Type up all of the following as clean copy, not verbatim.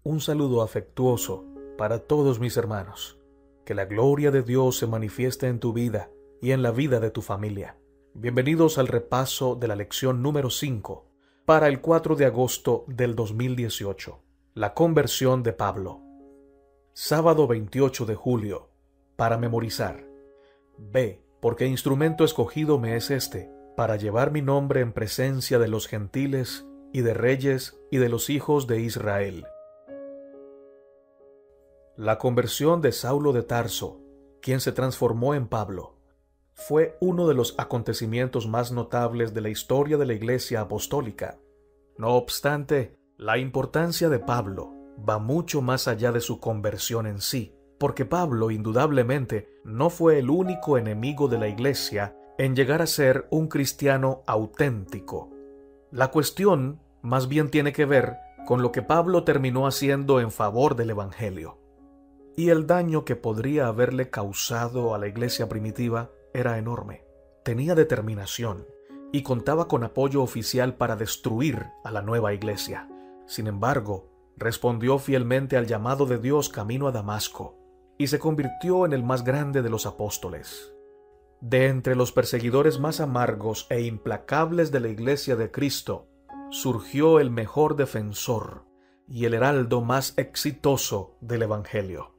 Un saludo afectuoso para todos mis hermanos. Que la gloria de Dios se manifieste en tu vida y en la vida de tu familia. Bienvenidos al repaso de la lección número 5 para el 4 de agosto del 2018. La conversión de Pablo. Sábado 28 de julio. Para memorizar. Ve, porque instrumento escogido me es este, para llevar mi nombre en presencia de los gentiles y de reyes y de los hijos de Israel. La conversión de Saulo de Tarso, quien se transformó en Pablo, fue uno de los acontecimientos más notables de la historia de la Iglesia apostólica. No obstante, la importancia de Pablo va mucho más allá de su conversión en sí, porque Pablo indudablemente no fue el único enemigo de la Iglesia en llegar a ser un cristiano auténtico. La cuestión más bien tiene que ver con lo que Pablo terminó haciendo en favor del Evangelio. Y el daño que podría haberle causado a la iglesia primitiva era enorme. Tenía determinación y contaba con apoyo oficial para destruir a la nueva iglesia. Sin embargo, respondió fielmente al llamado de Dios camino a Damasco y se convirtió en el más grande de los apóstoles. De entre los perseguidores más amargos e implacables de la iglesia de Cristo, surgió el mejor defensor y el heraldo más exitoso del Evangelio.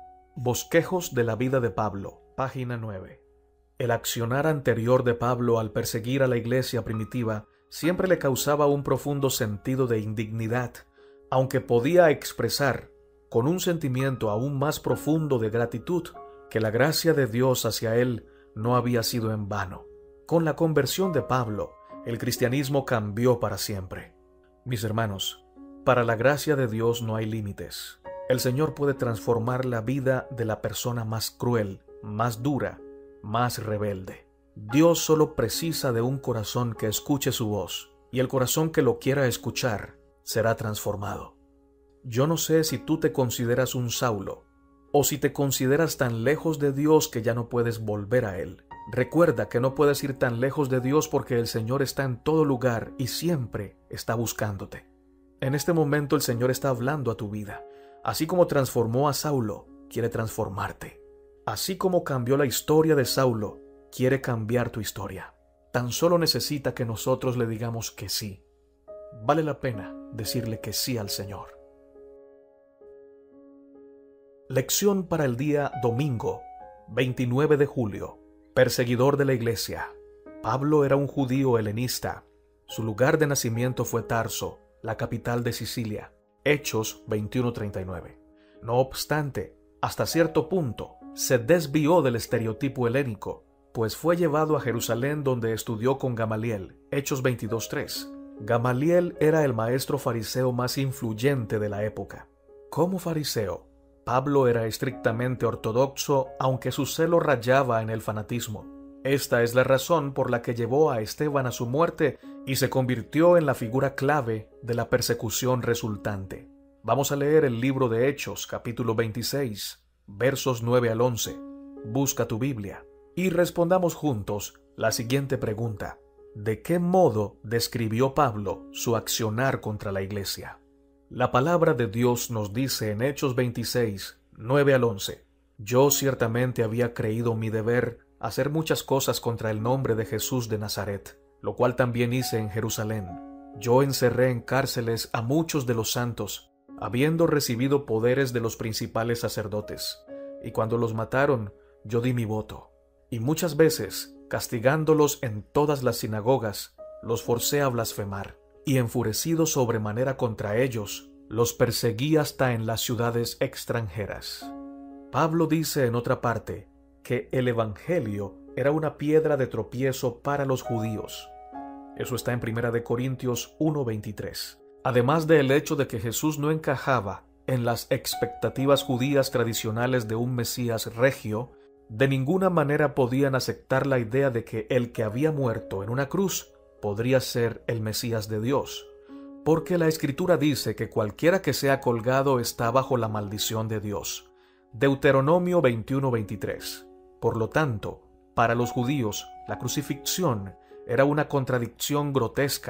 Bosquejos de la vida de Pablo, página 9. El accionar anterior de Pablo al perseguir a la iglesia primitiva siempre le causaba un profundo sentido de indignidad, aunque podía expresar, con un sentimiento aún más profundo de gratitud, que la gracia de Dios hacia él no había sido en vano. Con la conversión de Pablo, el cristianismo cambió para siempre. Mis hermanos, para la gracia de Dios no hay límites. El Señor puede transformar la vida de la persona más cruel, más dura, más rebelde. Dios solo precisa de un corazón que escuche su voz, y el corazón que lo quiera escuchar será transformado. Yo no sé si tú te consideras un Saulo, o si te consideras tan lejos de Dios que ya no puedes volver a Él. Recuerda que no puedes ir tan lejos de Dios porque el Señor está en todo lugar y siempre está buscándote. En este momento el Señor está hablando a tu vida. Así como transformó a Saulo, quiere transformarte. Así como cambió la historia de Saulo, quiere cambiar tu historia. Tan solo necesita que nosotros le digamos que sí. Vale la pena decirle que sí al Señor. Lección para el día domingo, 29 de julio. Perseguidor de la iglesia. Pablo era un judío helenista. Su lugar de nacimiento fue Tarso, la capital de Sicilia. Hechos 21:39. No obstante, hasta cierto punto, se desvió del estereotipo helénico, pues fue llevado a Jerusalén donde estudió con Gamaliel. Hechos 22:3. Gamaliel era el maestro fariseo más influyente de la época. Como fariseo, Pablo era estrictamente ortodoxo, aunque su celo rayaba en el fanatismo. Esta es la razón por la que llevó a Esteban a su muerte y se convirtió en la figura clave de la persecución resultante. Vamos a leer el libro de Hechos, capítulo 26, versos 9 al 11. Busca tu Biblia y respondamos juntos la siguiente pregunta. ¿De qué modo describió Pablo su accionar contra la iglesia? La palabra de Dios nos dice en Hechos 26, 9 al 11. Yo ciertamente había creído mi deber hacer muchas cosas contra el nombre de Jesús de Nazaret, lo cual también hice en Jerusalén. Yo encerré en cárceles a muchos de los santos, habiendo recibido poderes de los principales sacerdotes, y cuando los mataron, yo di mi voto. Y muchas veces, castigándolos en todas las sinagogas, los forcé a blasfemar, y enfurecido sobremanera contra ellos, los perseguí hasta en las ciudades extranjeras. Pablo dice en otra parte que el Evangelio era una piedra de tropiezo para los judíos. Eso está en 1 Corintios 1:23. Además del hecho de que Jesús no encajaba en las expectativas judías tradicionales de un Mesías regio, de ninguna manera podían aceptar la idea de que el que había muerto en una cruz podría ser el Mesías de Dios, porque la Escritura dice que cualquiera que sea colgado está bajo la maldición de Dios. Deuteronomio 21:23. Por lo tanto, para los judíos, la crucifixión era una contradicción grotesca,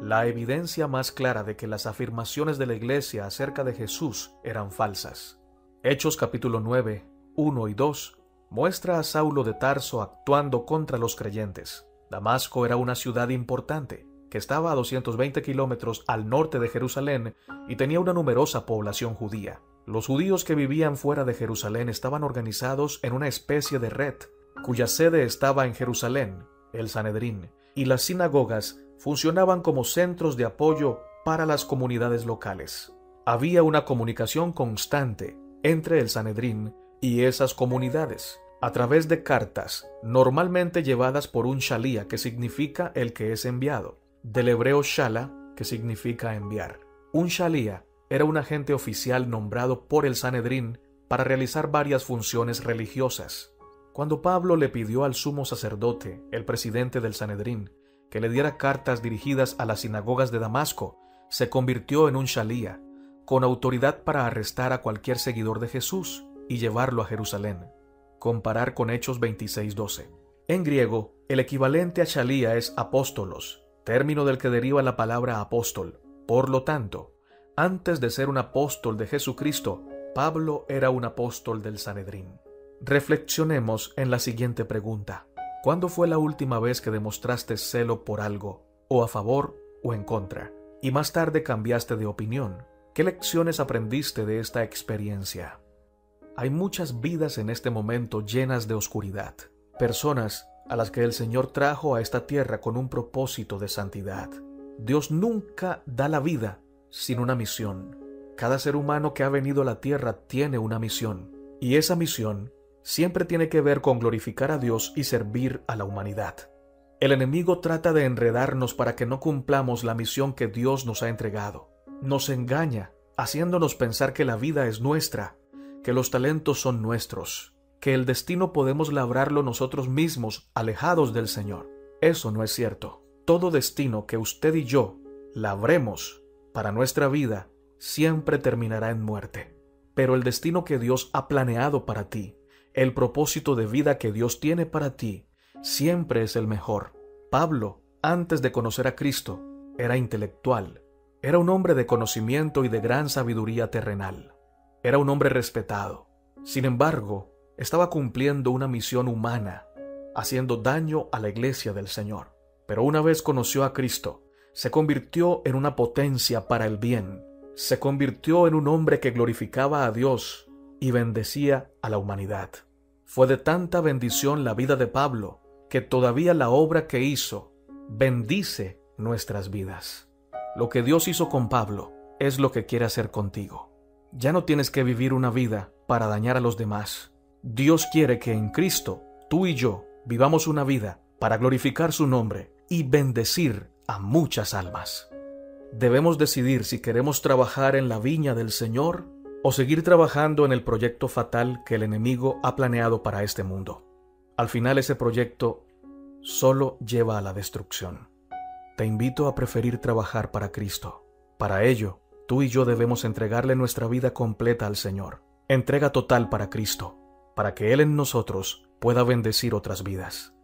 la evidencia más clara de que las afirmaciones de la Iglesia acerca de Jesús eran falsas. Hechos capítulo 9, 1 y 2 muestra a Saulo de Tarso actuando contra los creyentes. Damasco era una ciudad importante, que estaba a 220 kilómetros al norte de Jerusalén y tenía una numerosa población judía. Los judíos que vivían fuera de Jerusalén estaban organizados en una especie de red, cuya sede estaba en Jerusalén, el Sanedrín, y las sinagogas funcionaban como centros de apoyo para las comunidades locales. Había una comunicación constante entre el Sanedrín y esas comunidades, a través de cartas, normalmente llevadas por un shalía, que significa el que es enviado, del hebreo shala, que significa enviar. Un shalía era un agente oficial nombrado por el Sanedrín para realizar varias funciones religiosas. Cuando Pablo le pidió al sumo sacerdote, el presidente del Sanedrín, que le diera cartas dirigidas a las sinagogas de Damasco, se convirtió en un shalía, con autoridad para arrestar a cualquier seguidor de Jesús y llevarlo a Jerusalén. Comparar con Hechos 26:12. En griego, el equivalente a shalía es apóstolos, término del que deriva la palabra apóstol. Por lo tanto, antes de ser un apóstol de Jesucristo, Pablo era un apóstol del Sanedrín. Reflexionemos en la siguiente pregunta. ¿Cuándo fue la última vez que demostraste celo por algo, o a favor o en contra, y más tarde cambiaste de opinión? ¿Qué lecciones aprendiste de esta experiencia? Hay muchas vidas en este momento llenas de oscuridad, personas a las que el Señor trajo a esta tierra con un propósito de santidad. Dios nunca da la vida sin una misión. Cada ser humano que ha venido a la tierra tiene una misión, y esa misión siempre tiene que ver con glorificar a Dios y servir a la humanidad. El enemigo trata de enredarnos para que no cumplamos la misión que Dios nos ha entregado. Nos engaña, haciéndonos pensar que la vida es nuestra, que los talentos son nuestros, que el destino podemos labrarlo nosotros mismos, alejados del Señor. Eso no es cierto. Todo destino que usted y yo labremos para nuestra vida siempre terminará en muerte. Pero el destino que Dios ha planeado para ti, el propósito de vida que Dios tiene para ti, siempre es el mejor. Pablo, antes de conocer a Cristo, era intelectual. Era un hombre de conocimiento y de gran sabiduría terrenal. Era un hombre respetado. Sin embargo, estaba cumpliendo una misión humana, haciendo daño a la iglesia del Señor. Pero una vez conoció a Cristo, se convirtió en una potencia para el bien. Se convirtió en un hombre que glorificaba a Dios y bendecía a la humanidad. Fue de tanta bendición la vida de Pablo, que todavía la obra que hizo bendice nuestras vidas. Lo que Dios hizo con Pablo es lo que quiere hacer contigo. Ya no tienes que vivir una vida para dañar a los demás. Dios quiere que en Cristo, tú y yo, vivamos una vida para glorificar su nombre y bendecir a muchas almas. Debemos decidir si queremos trabajar en la viña del Señor o seguir trabajando en el proyecto fatal que el enemigo ha planeado para este mundo. Al final ese proyecto solo lleva a la destrucción. Te invito a preferir trabajar para Cristo. Para ello, tú y yo debemos entregarle nuestra vida completa al Señor. Entrega total para Cristo, para que Él en nosotros pueda bendecir otras vidas.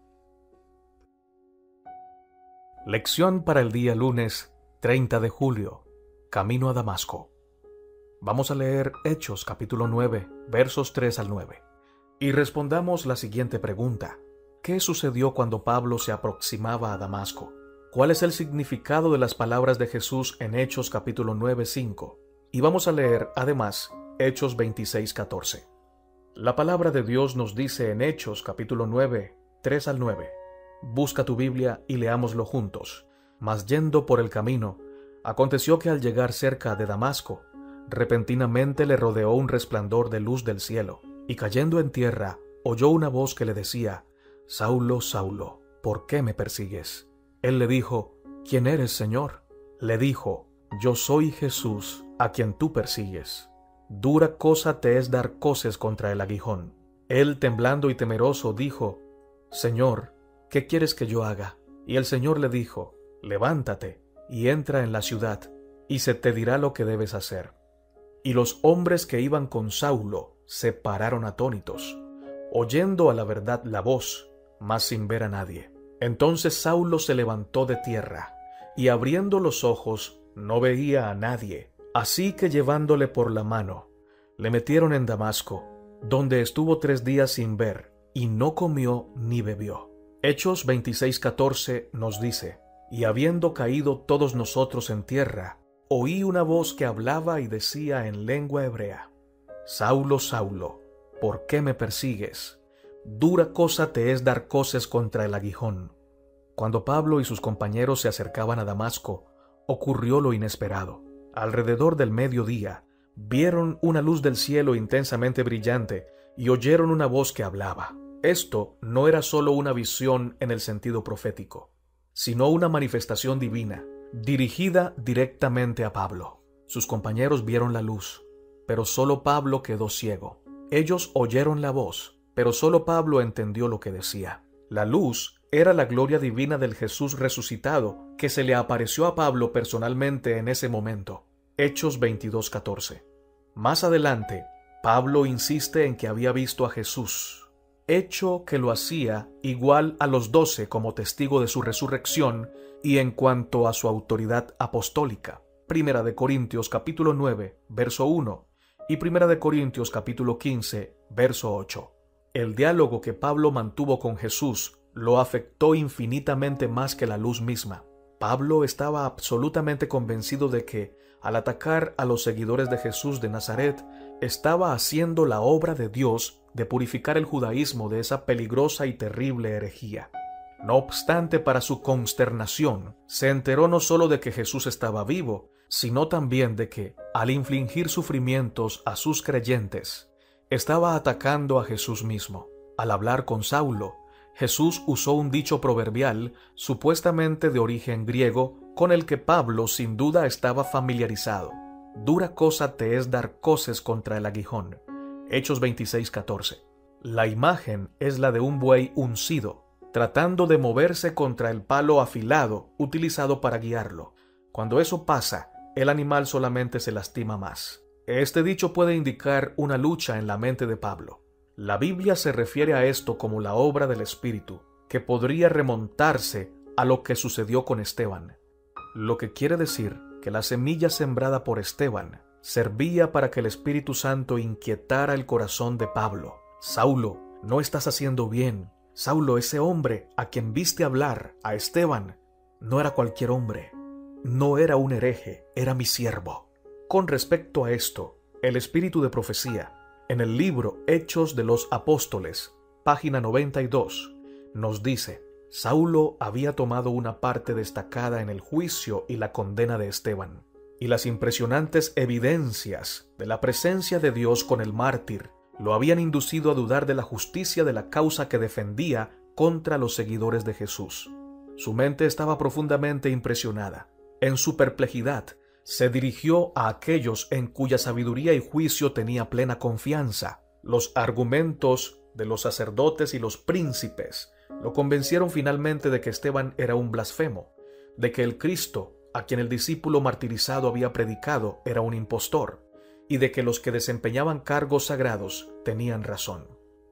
Lección para el día lunes 30 de julio. Camino a Damasco. Vamos a leer Hechos capítulo 9, versos 3 al 9. Y respondamos la siguiente pregunta. ¿Qué sucedió cuando Pablo se aproximaba a Damasco? ¿Cuál es el significado de las palabras de Jesús en Hechos capítulo 9, 5? Y vamos a leer, además, Hechos 26, 14. La palabra de Dios nos dice en Hechos capítulo 9, 3 al 9. Busca tu Biblia y leámoslo juntos. Mas yendo por el camino, aconteció que al llegar cerca de Damasco, repentinamente le rodeó un resplandor de luz del cielo, y cayendo en tierra, oyó una voz que le decía: Saulo, Saulo, ¿por qué me persigues? Él le dijo: ¿Quién eres, Señor? Le dijo: Yo soy Jesús, a quien tú persigues. Dura cosa te es dar coces contra el aguijón. Él, temblando y temeroso, dijo: Señor, ¿qué quieres que yo haga? Y el Señor le dijo: Levántate y entra en la ciudad, y se te dirá lo que debes hacer. Y los hombres que iban con Saulo se pararon atónitos, oyendo a la verdad la voz, mas sin ver a nadie. Entonces Saulo se levantó de tierra, y abriendo los ojos no veía a nadie. Así que llevándole por la mano, le metieron en Damasco, donde estuvo 3 días sin ver, y no comió ni bebió. Hechos 26:14 nos dice: y habiendo caído todos nosotros en tierra, oí una voz que hablaba y decía en lengua hebrea: Saulo, Saulo, ¿por qué me persigues? Dura cosa te es dar coces contra el aguijón. Cuando Pablo y sus compañeros se acercaban a Damasco, ocurrió lo inesperado. Alrededor del mediodía, vieron una luz del cielo intensamente brillante y oyeron una voz que hablaba. Esto no era solo una visión en el sentido profético, sino una manifestación divina, dirigida directamente a Pablo. Sus compañeros vieron la luz, pero solo Pablo quedó ciego. Ellos oyeron la voz, pero solo Pablo entendió lo que decía. La luz era la gloria divina del Jesús resucitado, que se le apareció a Pablo personalmente en ese momento. Hechos 22:14. Más adelante, Pablo insiste en que había visto a Jesús, hecho que lo hacía igual a los 12 como testigo de su resurrección y en cuanto a su autoridad apostólica. Primera de Corintios capítulo 9, verso 1 y Primera de Corintios capítulo 15, verso 8. El diálogo que Pablo mantuvo con Jesús lo afectó infinitamente más que la luz misma. Pablo estaba absolutamente convencido de que, al atacar a los seguidores de Jesús de Nazaret, estaba haciendo la obra de Dios de purificar el judaísmo de esa peligrosa y terrible herejía. No obstante, para su consternación, se enteró no solo de que Jesús estaba vivo, sino también de que, al infligir sufrimientos a sus creyentes, estaba atacando a Jesús mismo. Al hablar con Saulo, Jesús usó un dicho proverbial, supuestamente de origen griego, con el que Pablo sin duda estaba familiarizado. Dura cosa te es dar coces contra el aguijón. Hechos 26:14. La imagen es la de un buey uncido, tratando de moverse contra el palo afilado utilizado para guiarlo. Cuando eso pasa, el animal solamente se lastima más. Este dicho puede indicar una lucha en la mente de Pablo. La Biblia se refiere a esto como la obra del Espíritu, que podría remontarse a lo que sucedió con Esteban. Lo que quiere decir que la semilla sembrada por Esteban servía para que el Espíritu Santo inquietara el corazón de Pablo. Saulo, no estás haciendo bien. Saulo, ese hombre a quien viste hablar, a Esteban, no era cualquier hombre. No era un hereje, era mi siervo. Con respecto a esto, el espíritu de profecía, en el libro Hechos de los Apóstoles, página 92, nos dice: Saulo había tomado una parte destacada en el juicio y la condena de Esteban, y las impresionantes evidencias de la presencia de Dios con el mártir lo habían inducido a dudar de la justicia de la causa que defendía contra los seguidores de Jesús. Su mente estaba profundamente impresionada. En su perplejidad, se dirigió a aquellos en cuya sabiduría y juicio tenía plena confianza. Los argumentos de los sacerdotes y los príncipes lo convencieron finalmente de que Esteban era un blasfemo, de que el Cristo, a quien el discípulo martirizado había predicado, era un impostor, y de que los que desempeñaban cargos sagrados tenían razón.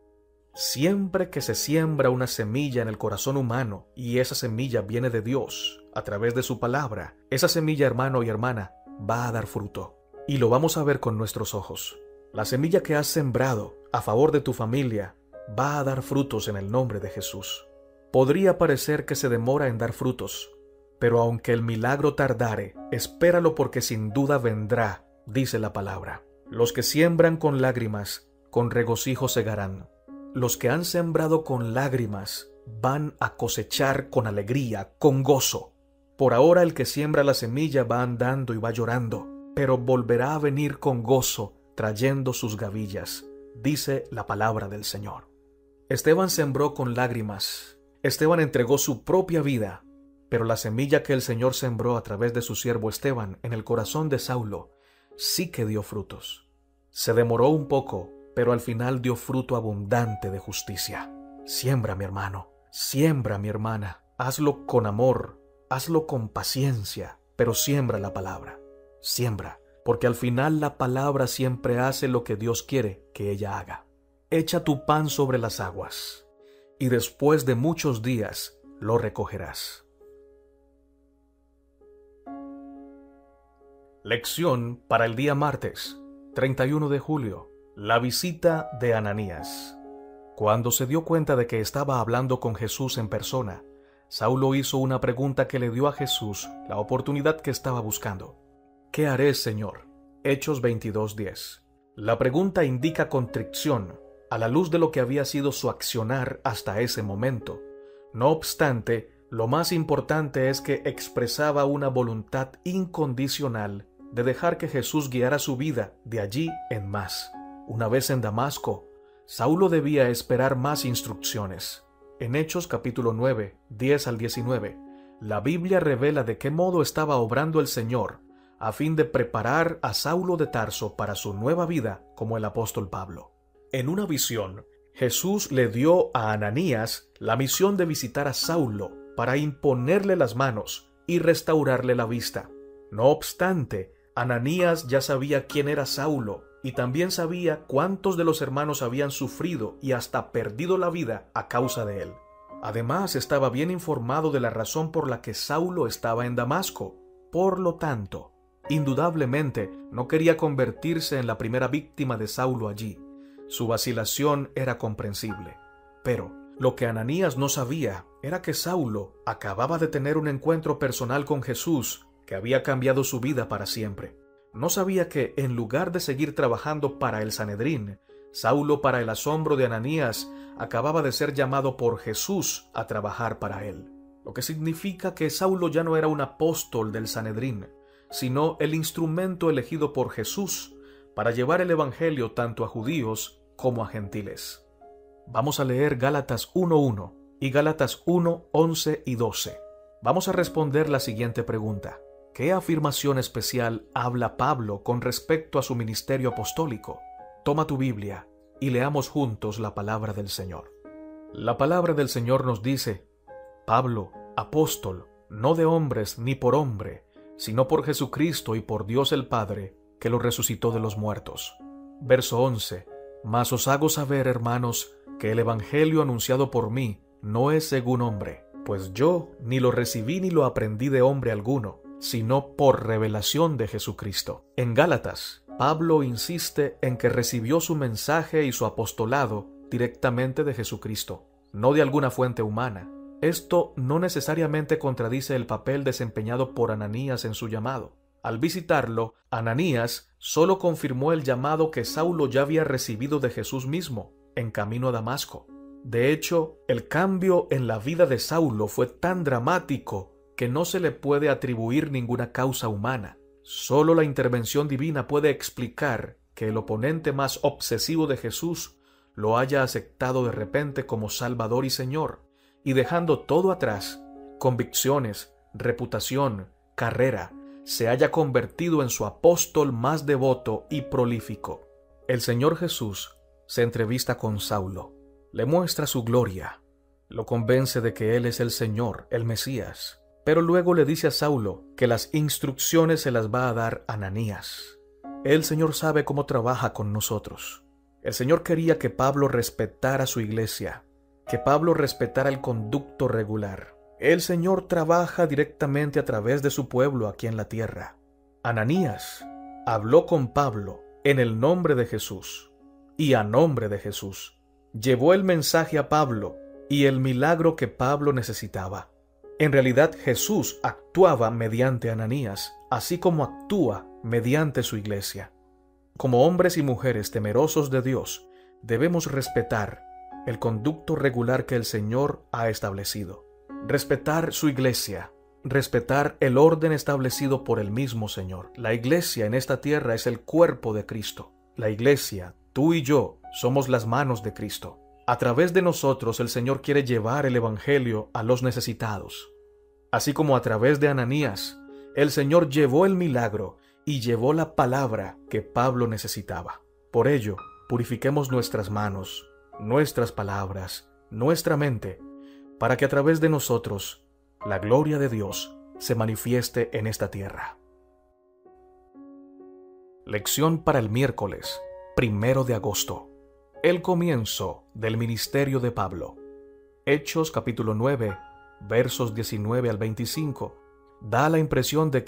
Siempre que se siembra una semilla en el corazón humano y esa semilla viene de Dios a través de su palabra, esa semilla, hermano y hermana, va a dar fruto. Y lo vamos a ver con nuestros ojos. La semilla que has sembrado a favor de tu familia va a dar frutos en el nombre de Jesús. Podría parecer que se demora en dar frutos, pero aunque el milagro tardare, espéralo porque sin duda vendrá, dice la palabra. Los que siembran con lágrimas, con regocijo segarán. Los que han sembrado con lágrimas van a cosechar con alegría, con gozo. Por ahora el que siembra la semilla va andando y va llorando, pero volverá a venir con gozo, trayendo sus gavillas, dice la palabra del Señor. Esteban sembró con lágrimas. Esteban entregó su propia vida, pero la semilla que el Señor sembró a través de su siervo Esteban en el corazón de Saulo sí que dio frutos. Se demoró un poco, pero al final dio fruto abundante de justicia. Siembra, mi hermano, siembra, mi hermana, hazlo con amor, hazlo con paciencia, pero siembra la palabra. Siembra, porque al final la palabra siempre hace lo que Dios quiere que ella haga. Echa tu pan sobre las aguas, y después de muchos días lo recogerás. Lección para el día martes, 31 de julio. La visita de Ananías. Cuando se dio cuenta de que estaba hablando con Jesús en persona, Saulo hizo una pregunta que le dio a Jesús la oportunidad que estaba buscando. ¿Qué haré, Señor? Hechos 22:10. La pregunta indica contrición a la luz de lo que había sido su accionar hasta ese momento. No obstante, lo más importante es que expresaba una voluntad incondicional de dejar que Jesús guiara su vida de allí en más. Una vez en Damasco, Saulo debía esperar más instrucciones. En Hechos capítulo 9, 10 al 19, la Biblia revela de qué modo estaba obrando el Señor a fin de preparar a Saulo de Tarso para su nueva vida como el apóstol Pablo. En una visión, Jesús le dio a Ananías la misión de visitar a Saulo para imponerle las manos y restaurarle la vista. No obstante, Ananías ya sabía quién era Saulo y también sabía cuántos de los hermanos habían sufrido y hasta perdido la vida a causa de él. Además, estaba bien informado de la razón por la que Saulo estaba en Damasco. Por lo tanto, indudablemente no quería convertirse en la primera víctima de Saulo allí. Su vacilación era comprensible. Pero lo que Ananías no sabía era que Saulo acababa de tener un encuentro personal con Jesús que había cambiado su vida para siempre. No sabía que, en lugar de seguir trabajando para el Sanedrín, Saulo, para el asombro de Ananías, acababa de ser llamado por Jesús a trabajar para él. Lo que significa que Saulo ya no era un apóstol del Sanedrín, sino el instrumento elegido por Jesús para llevar el evangelio tanto a judíos como a gentiles. Vamos a leer Gálatas 1:1 y Gálatas 1:11 y 12. Vamos a responder la siguiente pregunta. ¿Qué afirmación especial habla Pablo con respecto a su ministerio apostólico? Toma tu Biblia y leamos juntos la palabra del Señor. La palabra del Señor nos dice: Pablo, apóstol, no de hombres ni por hombre, sino por Jesucristo y por Dios el Padre, que lo resucitó de los muertos. Verso 11. Mas os hago saber, hermanos, que el evangelio anunciado por mí no es según hombre, pues yo ni lo recibí ni lo aprendí de hombre alguno, sino por revelación de Jesucristo. En Gálatas, Pablo insiste en que recibió su mensaje y su apostolado directamente de Jesucristo, no de alguna fuente humana. Esto no necesariamente contradice el papel desempeñado por Ananías en su llamado. Al visitarlo, Ananías solo confirmó el llamado que Saulo ya había recibido de Jesús mismo, en camino a Damasco. De hecho, el cambio en la vida de Saulo fue tan dramático que no se le puede atribuir ninguna causa humana. Solo la intervención divina puede explicar que el oponente más obsesivo de Jesús lo haya aceptado de repente como Salvador y Señor, y dejando todo atrás, convicciones, reputación, carrera, se haya convertido en su apóstol más devoto y prolífico. El Señor Jesús se entrevista con Saulo, le muestra su gloria, lo convence de que Él es el Señor, el Mesías, pero luego le dice a Saulo que las instrucciones se las va a dar Ananías. El Señor sabe cómo trabaja con nosotros. El Señor quería que Pablo respetara su iglesia, que Pablo respetara el conducto regular. El Señor trabaja directamente a través de su pueblo aquí en la tierra. Ananías habló con Pablo en el nombre de Jesús y a nombre de Jesús. Llevó el mensaje a Pablo y el milagro que Pablo necesitaba. En realidad, Jesús actuaba mediante Ananías, así como actúa mediante su iglesia. Como hombres y mujeres temerosos de Dios, debemos respetar el conducto regular que el Señor ha establecido. Respetar su iglesia, respetar el orden establecido por el mismo Señor. La iglesia en esta tierra es el cuerpo de Cristo. La iglesia, tú y yo, somos las manos de Cristo. A través de nosotros el Señor quiere llevar el evangelio a los necesitados. Así como a través de Ananías, el Señor llevó el milagro y llevó la palabra que Pablo necesitaba. Por ello, purifiquemos nuestras manos, nuestras palabras, nuestra mente, para que a través de nosotros la gloria de Dios se manifieste en esta tierra. Lección para el miércoles 1 de agosto. El comienzo del ministerio de Pablo. Hechos capítulo 9, versos 19 al 25, da la impresión de que,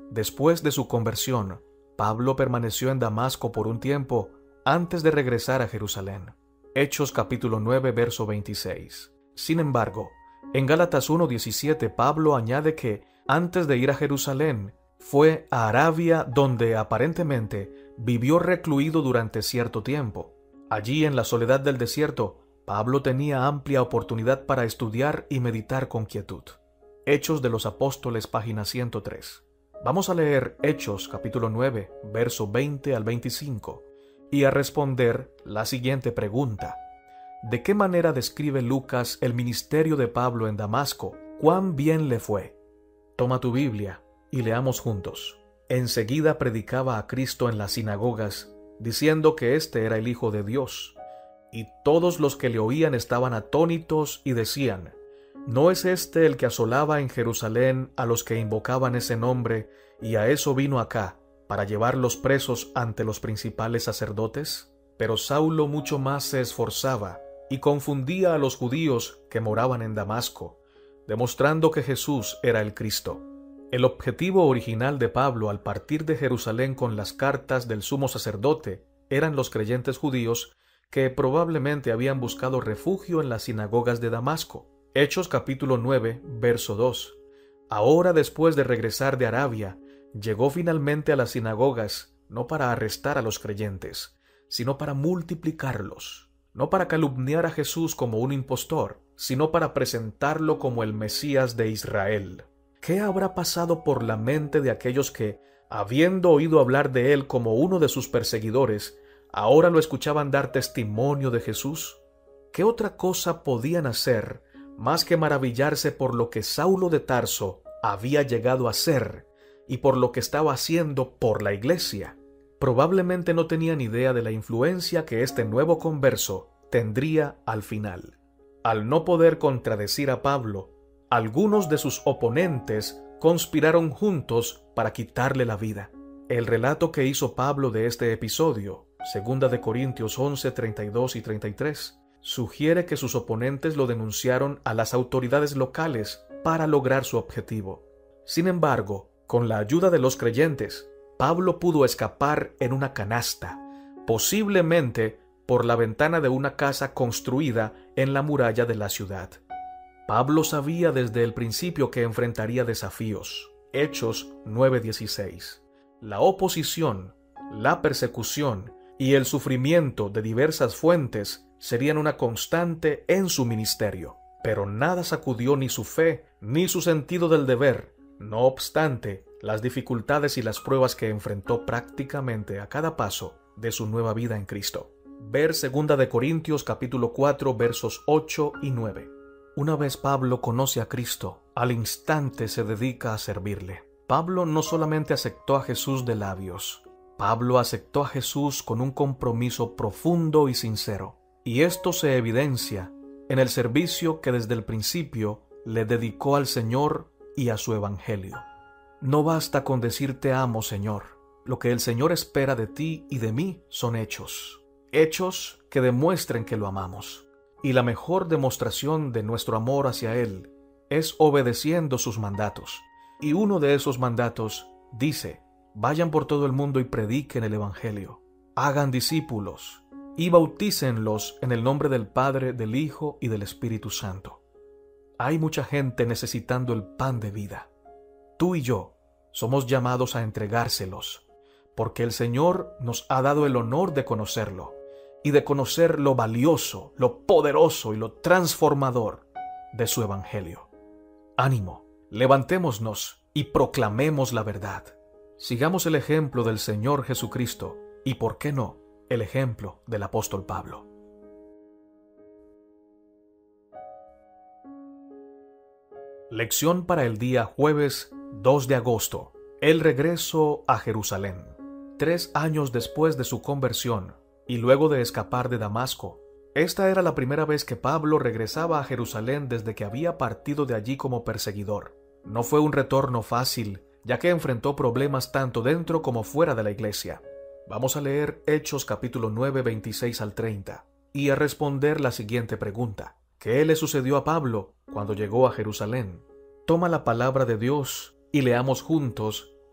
Después de su conversión, Pablo permaneció en Damasco por un tiempo antes de regresar a Jerusalén. Hechos capítulo 9, verso 26. Sin embargo, en Gálatas 1:17 Pablo añade que, antes de ir a Jerusalén, fue a Arabia, donde aparentemente vivió recluido durante cierto tiempo. Allí, en la soledad del desierto, Pablo tenía amplia oportunidad para estudiar y meditar con quietud. Hechos de los Apóstoles, página 103. Vamos a leer Hechos capítulo 9, verso 20 al 25, y a responder la siguiente pregunta. ¿De qué manera describe Lucas el ministerio de Pablo en Damasco? ¿Cuán bien le fue? Toma tu Biblia y leamos juntos. Enseguida predicaba a Cristo en las sinagogas, diciendo que éste era el Hijo de Dios. Y todos los que le oían estaban atónitos y decían: ¿no es este el que asolaba en Jerusalén a los que invocaban ese nombre, y a eso vino acá, para llevarlos presos ante los principales sacerdotes? Pero Saulo mucho más se esforzaba y confundía a los judíos que moraban en Damasco, demostrando que Jesús era el Cristo. El objetivo original de Pablo al partir de Jerusalén con las cartas del sumo sacerdote eran los creyentes judíos que probablemente habían buscado refugio en las sinagogas de Damasco. Hechos capítulo 9, verso 2. Ahora, después de regresar de Arabia, llegó finalmente a las sinagogas, no para arrestar a los creyentes, sino para multiplicarlos, no para calumniar a Jesús como un impostor, sino para presentarlo como el Mesías de Israel. ¿Qué habrá pasado por la mente de aquellos que, habiendo oído hablar de él como uno de sus perseguidores, ahora lo escuchaban dar testimonio de Jesús? ¿Qué otra cosa podían hacer más que maravillarse por lo que Saulo de Tarso había llegado a ser y por lo que estaba haciendo por la iglesia? Probablemente no tenían idea de la influencia que este nuevo converso tendría al final. Al no poder contradecir a Pablo, algunos de sus oponentes conspiraron juntos para quitarle la vida. El relato que hizo Pablo de este episodio, 2 de Corintios 11, 32 y 33, sugiere que sus oponentes lo denunciaron a las autoridades locales para lograr su objetivo. Sin embargo, con la ayuda de los creyentes, Pablo pudo escapar en una canasta, posiblemente por la ventana de una casa construida en la muralla de la ciudad. Pablo sabía desde el principio que enfrentaría desafíos. Hechos 9:16. La oposición, la persecución y el sufrimiento de diversas fuentes serían una constante en su ministerio, pero nada sacudió ni su fe ni su sentido del deber. No obstante, las dificultades y las pruebas que enfrentó prácticamente a cada paso de su nueva vida en Cristo. Ver 2 de Corintios capítulo 4 versos 8 y 9. Una vez Pablo conoce a Cristo, al instante se dedica a servirle. Pablo no solamente aceptó a Jesús de labios, Pablo aceptó a Jesús con un compromiso profundo y sincero. Y esto se evidencia en el servicio que desde el principio le dedicó al Señor y a su evangelio. No basta con decir te amo, Señor. Lo que el Señor espera de ti y de mí son hechos. Hechos que demuestren que lo amamos. Y la mejor demostración de nuestro amor hacia Él es obedeciendo sus mandatos. Y uno de esos mandatos dice: vayan por todo el mundo y prediquen el evangelio. Hagan discípulos y bautícenlos en el nombre del Padre, del Hijo y del Espíritu Santo. Hay mucha gente necesitando el pan de vida. Tú y yo somos llamados a entregárselos, porque el Señor nos ha dado el honor de conocerlo y de conocer lo valioso, lo poderoso y lo transformador de su evangelio. Ánimo, levantémonos y proclamemos la verdad. Sigamos el ejemplo del Señor Jesucristo y, ¿por qué no?, el ejemplo del apóstol Pablo. Lección para el día jueves 2 de agosto. El regreso a Jerusalén. 3 años después de su conversión y luego de escapar de Damasco, esta era la primera vez que Pablo regresaba a Jerusalén desde que había partido de allí como perseguidor. No fue un retorno fácil, ya que enfrentó problemas tanto dentro como fuera de la iglesia. Vamos a leer Hechos capítulo 9, 26 al 30, y a responder la siguiente pregunta: ¿qué le sucedió a Pablo cuando llegó a Jerusalén? Toma la palabra de Dios y leamos juntos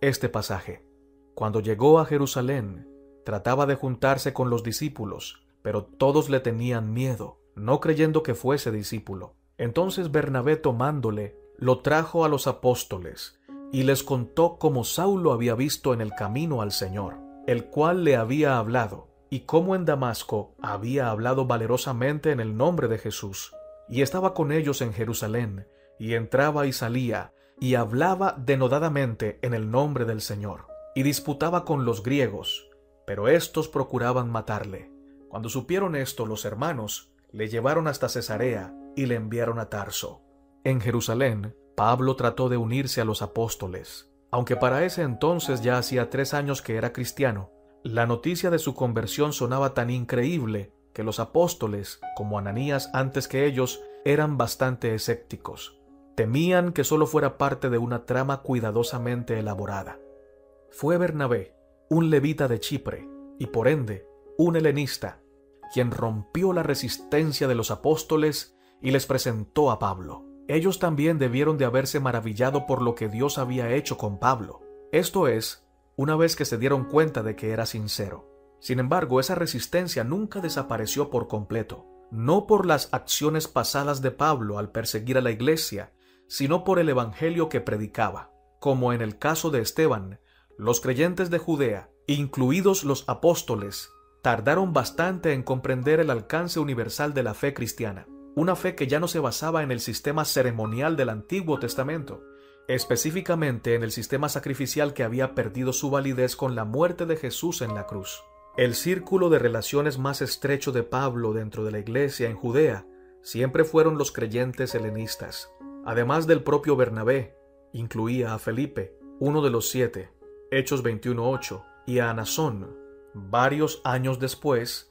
este pasaje. Cuando llegó a Jerusalén, trataba de juntarse con los discípulos, pero todos le tenían miedo, no creyendo que fuese discípulo. Entonces Bernabé, tomándole, lo trajo a los apóstoles y les contó cómo Saulo había visto en el camino al Señor, el cual le había hablado, y cómo en Damasco había hablado valerosamente en el nombre de Jesús, y estaba con ellos en Jerusalén, y entraba y salía, y hablaba denodadamente en el nombre del Señor, y disputaba con los griegos, pero éstos procuraban matarle. Cuando supieron esto, los hermanos le llevaron hasta Cesarea y le enviaron a Tarso. En Jerusalén, Pablo trató de unirse a los apóstoles. Aunque para ese entonces ya hacía 3 años que era cristiano, la noticia de su conversión sonaba tan increíble que los apóstoles, como Ananías antes que ellos, eran bastante escépticos. Temían que solo fuera parte de una trama cuidadosamente elaborada. Fue Bernabé, un levita de Chipre, y por ende, un helenista, quien rompió la resistencia de los apóstoles y les presentó a Pablo. Ellos también debieron de haberse maravillado por lo que Dios había hecho con Pablo. Esto es, una vez que se dieron cuenta de que era sincero. Sin embargo, esa resistencia nunca desapareció por completo, no por las acciones pasadas de Pablo al perseguir a la iglesia, sino por el evangelio que predicaba. Como en el caso de Esteban, los creyentes de Judea, incluidos los apóstoles, tardaron bastante en comprender el alcance universal de la fe cristiana, una fe que ya no se basaba en el sistema ceremonial del Antiguo Testamento, específicamente en el sistema sacrificial que había perdido su validez con la muerte de Jesús en la cruz. El círculo de relaciones más estrecho de Pablo dentro de la iglesia en Judea siempre fueron los creyentes helenistas. Además del propio Bernabé, incluía a Felipe, uno de los 7, Hechos 21:8, y a Anasón. Varios años después,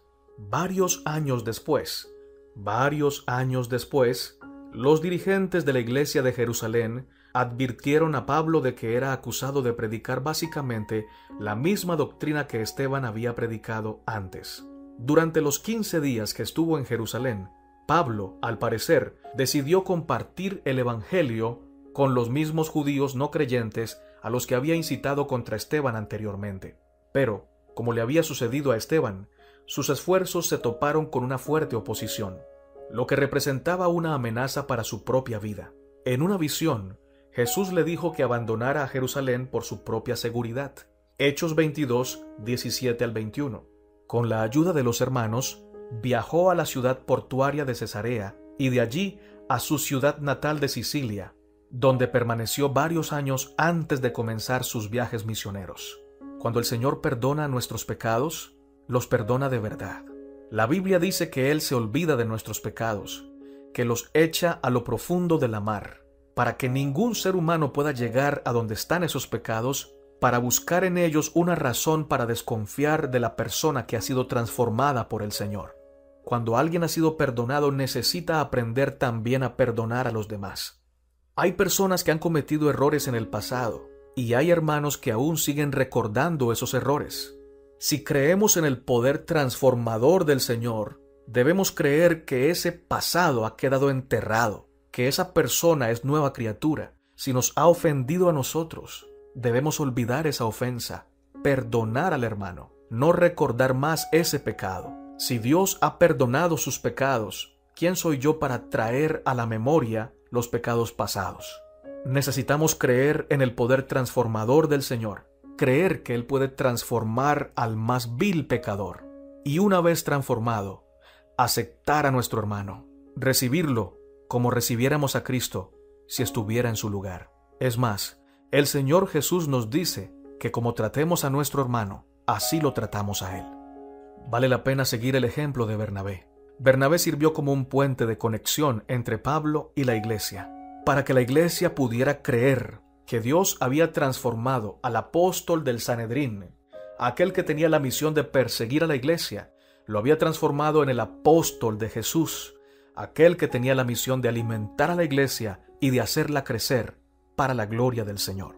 los dirigentes de la iglesia de Jerusalén advirtieron a Pablo de que era acusado de predicar básicamente la misma doctrina que Esteban había predicado antes. Durante los 15 días que estuvo en Jerusalén, Pablo, al parecer, decidió compartir el evangelio con los mismos judíos no creyentes a los que había incitado contra Esteban anteriormente. Pero, como le había sucedido a Esteban, sus esfuerzos se toparon con una fuerte oposición, lo que representaba una amenaza para su propia vida. En una visión, Jesús le dijo que abandonara a Jerusalén por su propia seguridad. Hechos 22, 17 al 21. Con la ayuda de los hermanos, viajó a la ciudad portuaria de Cesarea y de allí a su ciudad natal de Sicilia, donde permaneció varios años antes de comenzar sus viajes misioneros. Cuando el Señor perdona nuestros pecados, los perdona de verdad. La Biblia dice que Él se olvida de nuestros pecados, que los echa a lo profundo de la mar, para que ningún ser humano pueda llegar a donde están esos pecados, para buscar en ellos una razón para desconfiar de la persona que ha sido transformada por el Señor. Cuando alguien ha sido perdonado, necesita aprender también a perdonar a los demás. Hay personas que han cometido errores en el pasado, y hay hermanos que aún siguen recordando esos errores. Si creemos en el poder transformador del Señor, debemos creer que ese pasado ha quedado enterrado, que esa persona es nueva criatura. Si nos ha ofendido a nosotros, debemos olvidar esa ofensa, perdonar al hermano, no recordar más ese pecado. Si Dios ha perdonado sus pecados, ¿quién soy yo para traer a la memoria los pecados pasados? Necesitamos creer en el poder transformador del Señor, creer que Él puede transformar al más vil pecador, y una vez transformado, aceptar a nuestro hermano, recibirlo como recibiéramos a Cristo si estuviera en su lugar. Es más, el Señor Jesús nos dice que como tratemos a nuestro hermano, así lo tratamos a Él. Vale la pena seguir el ejemplo de Bernabé. Bernabé sirvió como un puente de conexión entre Pablo y la iglesia, para que la iglesia pudiera creer que Dios había transformado al apóstol del Sanedrín, aquel que tenía la misión de perseguir a la iglesia, lo había transformado en el apóstol de Jesús, aquel que tenía la misión de alimentar a la iglesia y de hacerla crecer para la gloria del Señor.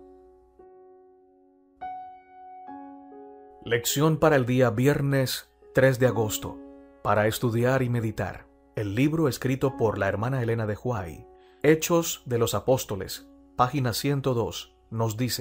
Lección para el día viernes 3 de agosto, para estudiar y meditar. El libro escrito por la hermana Elena de Huay, Hechos de los Apóstoles, página 102, nos dice: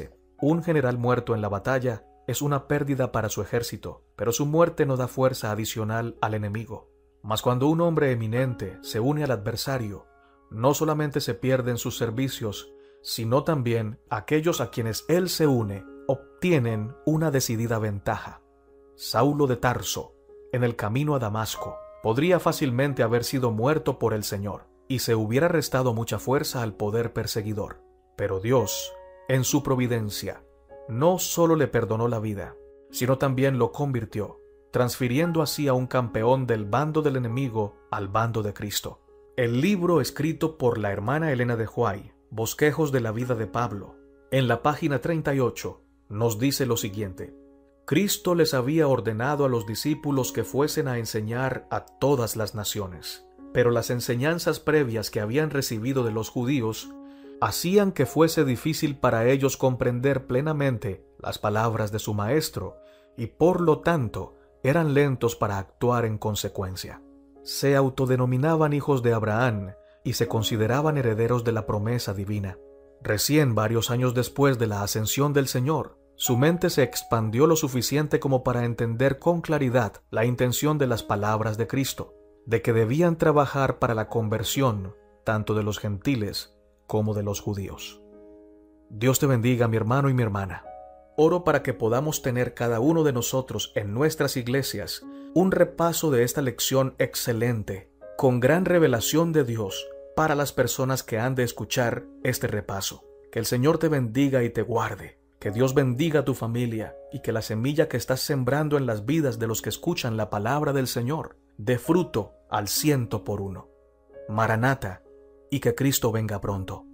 Un general muerto en la batalla es una pérdida para su ejército, pero su muerte no da fuerza adicional al enemigo. Mas cuando un hombre eminente se une al adversario, no solamente se pierden sus servicios, sino también aquellos a quienes él se une obtienen una decidida ventaja. Saulo de Tarso, en el camino a Damasco, podría fácilmente haber sido muerto por el Señor, y se hubiera restado mucha fuerza al poder perseguidor. Pero Dios, en su providencia, no solo le perdonó la vida, sino también lo convirtió, transfiriendo así a un campeón del bando del enemigo al bando de Cristo. El libro escrito por la hermana Elena de Huay, Bosquejos de la vida de Pablo, en la página 38, nos dice lo siguiente: Cristo les había ordenado a los discípulos que fuesen a enseñar a todas las naciones, pero las enseñanzas previas que habían recibido de los judíos hacían que fuese difícil para ellos comprender plenamente las palabras de su maestro, y por lo tanto eran lentos para actuar en consecuencia. Se autodenominaban hijos de Abraham y se consideraban herederos de la promesa divina. Recién varios años después de la ascensión del Señor, su mente se expandió lo suficiente como para entender con claridad la intención de las palabras de Cristo, de que debían trabajar para la conversión tanto de los gentiles como de los judíos. Dios te bendiga, mi hermano y mi hermana. Oro para que podamos tener cada uno de nosotros en nuestras iglesias un repaso de esta lección excelente, con gran revelación de Dios para las personas que han de escuchar este repaso. Que el Señor te bendiga y te guarde, que Dios bendiga a tu familia y que la semilla que estás sembrando en las vidas de los que escuchan la palabra del Señor dé fruto al 100 por 1. Maranata, y que Cristo venga pronto.